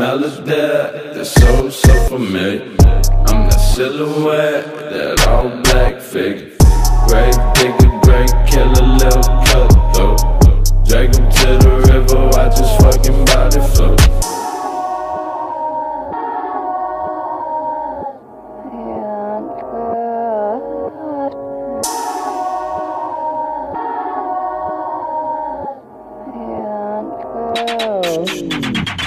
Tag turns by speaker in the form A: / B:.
A: smell of that, that's so, so familiar. I'm that silhouette, that all black figure. Great digger, great killer, little cutthroat. Drag him to the river, watch his fucking body float.
B: And